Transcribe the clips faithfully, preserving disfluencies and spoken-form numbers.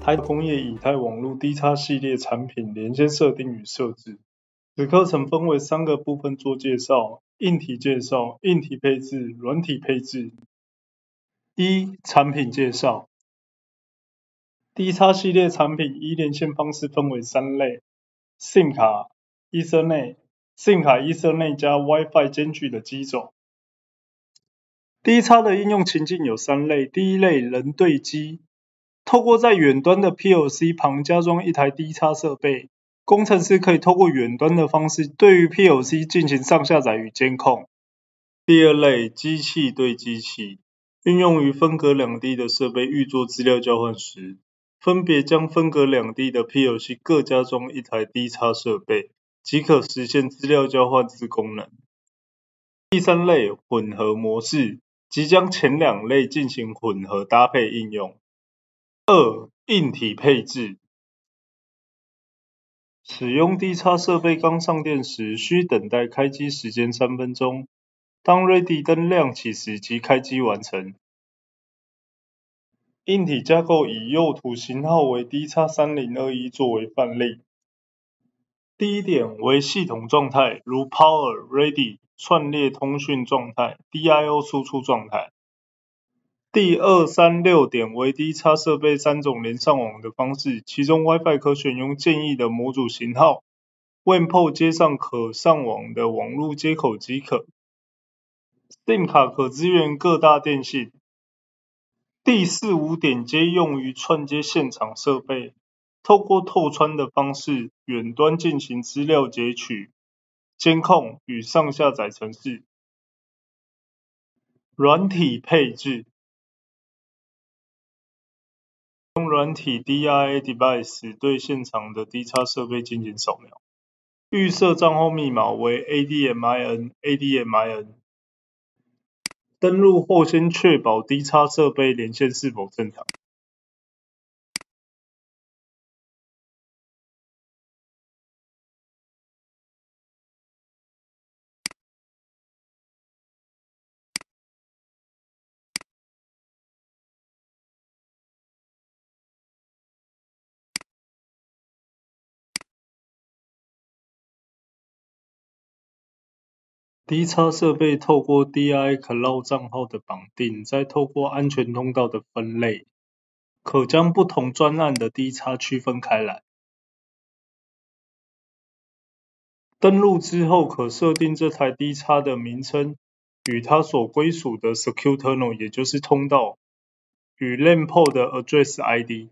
台工业以太网络 D 叉系列产品连线设定与设置。此课程分为三个部分做介绍：硬体介绍、硬体配置、软体配置。一、产品介绍。D 叉系列产品依连线方式分为三类 ：SIM 卡、Ethernet、SIM 卡 Ethernet 加 Wi-Fi 兼具的机种。D 叉的应用情境有三类，第一类人对机，透过在远端的 P L C 旁加装一台 D 叉设备，工程师可以透过远端的方式对于 P L C 进行上下载与监控。第二类机器对机器，运用于分隔两地的设备预做资料交换时，分别将分隔两地的 P L C 各加装一台 D 叉设备，即可实现资料交换之功能。第三类混合模式，即将前两类进行混合搭配应用。二、硬体配置。使用 D 叉设备刚上电时，需等待开机时间三分钟。当 Ready 灯亮起时即开机完成。硬体架构以右图型号为 D 叉三零二一作为范例。第一点为系统状态，如 Power、Ready、串列通讯状态、D I O 输出状态。第二、三、六点为 D 叉设备三种连上网的方式，其中 Wi-Fi 可选用建议的模组型号 ，W A N port 接上可上网的网路接口即可。SIM 卡可支援各大电信。第四、五点皆用于串接现场设备，透过透穿的方式，远端进行资料截取、监控与上下载程式。软体配置。用软体 D I A device 对现场的 D 叉设备进行扫描，预设账号密码为 A D M I N、A D M I N。登录后先确保 D 叉设备连线是否正常。D 叉设备透过 D I Cloud 账号的绑定，再透过安全通道的分类，可将不同专案的 D 叉区分开来。登录之后，可设定这台 D 叉的名称与它所归属的 Secure Tunnel， 也就是通道，与 W A N port 的 Address I D。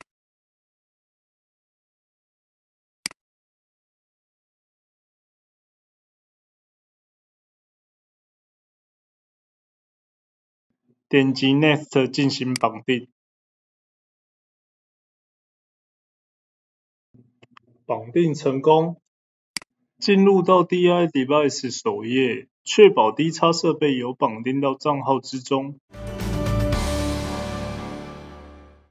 点击 Next 进行绑定。绑定成功。进入到 D I Device 首页，确保 D 叉设备有绑定到账号之中。